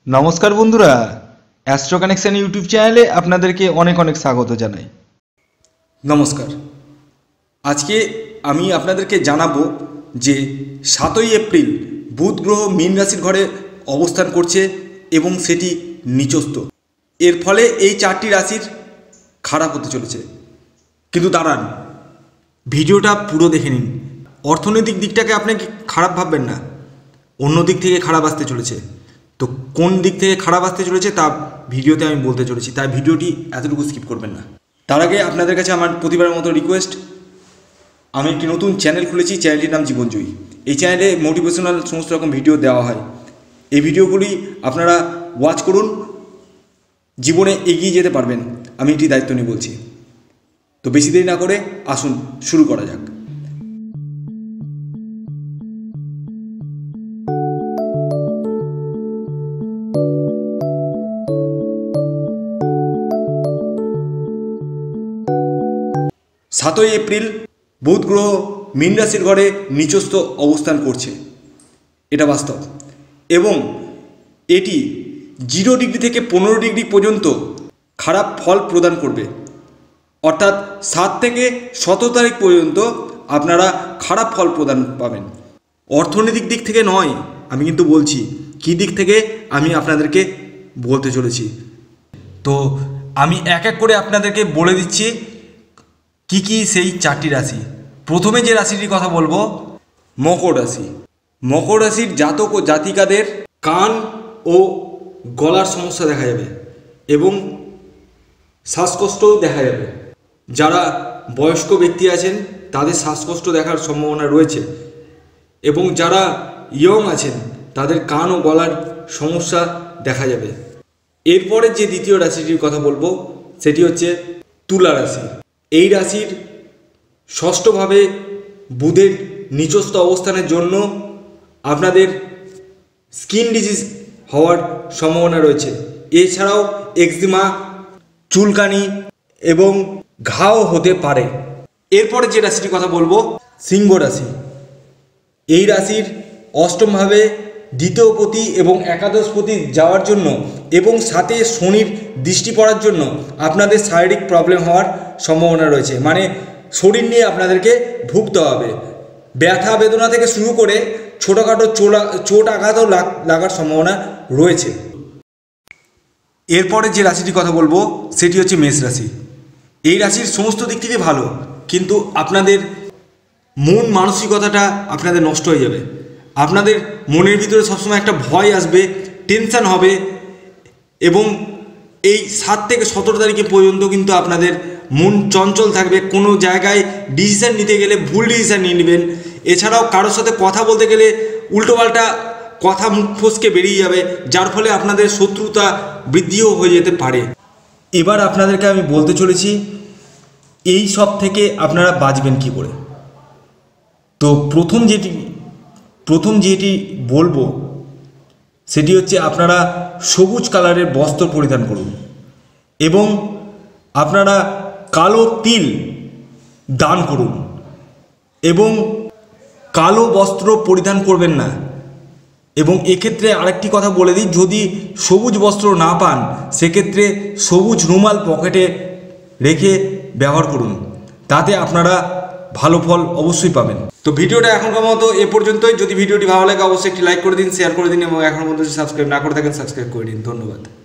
নমস্কার বন্ধুরা, astro connection YouTube চ্যানেলে আপনাদেরকে অনেক অনেক স্বাগত জানাই। নমস্কার। আজকে আমি আপনাদেরকে জানাবো যে 7ই এপ্রিল বুধ গ্রহ মীন রাশির ঘরে অবস্থান করছে এবং সেটি নিচস্থ। এর ফলে এই 4টি রাশির খারাপ হতে চলেছে। কিন্তু দাঁড়ান, ভিডিওটা পুরো দেখে নিন। অর্থনৈতিক দিকটাকে আপনি খারাপ ভাববেন না, অন্য দিক থেকে খারাপ আসতে চলেছে। তো কোন দিক থেকে খারাপ আসতে চলেছে তা ভিডিওতে আমি বলতে চলেছি, তাই ভিডিওটি এতটুকু স্কিপ করবেন না। তার আগে আপনাদের কাছে আমার প্রতিবারের মতো রিকোয়েস্ট, আমি একটি নতুন চ্যানেল খুলেছি, চ্যানেলটির নাম জীবনজয়ী। এই চ্যানেলে মোটিভেশনাল সমস্ত রকম ভিডিও দেওয়া হয়। এই ভিডিওগুলি আপনারা ওয়াচ করুন, জীবনে এগিয়ে যেতে পারবেন, আমি এটি দায়িত্ব নিয়ে বলছি। তো বেশি দেরি না করে আসুন শুরু করা যাক। সাতই এপ্রিল বুধ গ্রহ মীন রাশির ঘরে নিচস্থ অবস্থান করছে, এটা বাস্তব। এবং এটি 0 ডিগ্রি থেকে 15 ডিগ্রি পর্যন্ত খারাপ ফল প্রদান করবে। অর্থাৎ 7 থেকে 17 তারিখ পর্যন্ত আপনারা খারাপ ফল প্রদান পাবেন। অর্থনৈতিক দিক থেকে নয়, আমি কিন্তু বলছি কী দিক থেকে আমি আপনাদেরকে বলতে চলেছি। তো আমি এক এক করে আপনাদেরকে বলে দিচ্ছি কি কি সেই 4টি রাশি। প্রথমে যে রাশিটির কথা বলবো, মকর রাশি। মকর রাশির জাতক ও জাতিকাদের কান ও গলার সমস্যা দেখা যাবে এবং শ্বাসকষ্টও দেখা যাবে। যারা বয়স্ক ব্যক্তি আছেন তাদের শ্বাসকষ্ট দেখার সম্ভাবনা রয়েছে, এবং যারা ইয়ং আছেন তাদের কান ও গলার সমস্যা দেখা যাবে। এরপরে যে দ্বিতীয় রাশিটির কথা বলবো সেটি হচ্ছে তুলা রাশি। এই রাশির ষষ্ঠভাবে বুধের নিচস্থ অবস্থানের জন্য আপনাদের স্কিন ডিজিজ হওয়ার সম্ভাবনা রয়েছে। এছাড়াও এক্সিমা, চুলকানি এবং ঘাও হতে পারে। এরপরে যে রাশিটির কথা বলবো, সিংহ রাশি। এই রাশির অষ্টমভাবে দ্বিতীয়পতি এবং একাদশপতি যাওয়ার জন্য এবং সাথে শনির দৃষ্টি পড়ার জন্য আপনাদের শারীরিক প্রবলেম হওয়ার সম্ভাবনা রয়েছে। মানে শরীর নিয়ে আপনাদেরকে ভুগতে হবে। ব্যথা বেদনা থেকে শুরু করে ছোটোখাটো চোট আঘাতও লাগার সম্ভাবনা রয়েছে। এরপরে যে রাশিটির কথা বলবো সেটি হচ্ছে মেষ রাশি। এই রাশির সমস্ত দিক থেকে ভালো, কিন্তু আপনাদের মন মানসিকতাটা আপনাদের নষ্ট হয়ে যাবে। আপনাদের মনের ভিতরে সবসময় একটা ভয় আসবে, টেনশান হবে, এবং এই 7 থেকে 17 তারিখে পর্যন্ত কিন্তু আপনাদের মন চঞ্চল থাকবে। কোনো জায়গায় ডিসিশান নিতে গেলে ভুল ডিসিশান নিয়ে নেবেন। এছাড়াও কারোর সাথে কথা বলতে গেলে উল্টোপাল্টা কথা মুখ ফসকে বেরিয়ে যাবে, যার ফলে আপনাদের শত্রুতা বৃদ্ধিও হয়ে যেতে পারে। এবার আপনাদেরকে আমি বলতে চলেছি এই সব থেকে আপনারা বাঁচবেন কী করে। তো প্রথম যেটি বলবো সেটি হচ্ছে আপনারা সবুজ কালারের বস্ত্র পরিধান করুন, এবং আপনারা কালো তিল দান করুন, এবং কালো বস্ত্র পরিধান করবেন না। এবং এক্ষেত্রে আরেকটি কথা বলে দিই, যদি সবুজ বস্ত্র না পান সেক্ষেত্রে সবুজ রুমাল পকেটে রেখে ব্যবহার করুন, তাতে আপনারা ভালো ফল অবশ্যই পাবেন। তো ভিডিওটা এখনকার মতো এ পর্যন্তই। যদি ভিডিওটি ভালো লাগে অবশ্যই একটি লাইক করে দিন, শেয়ার করে দিন, এবং এখনও পর্যন্ত সাবস্ক্রাইব না করে থাকেন সাবস্ক্রাইব করে দিন। ধন্যবাদ।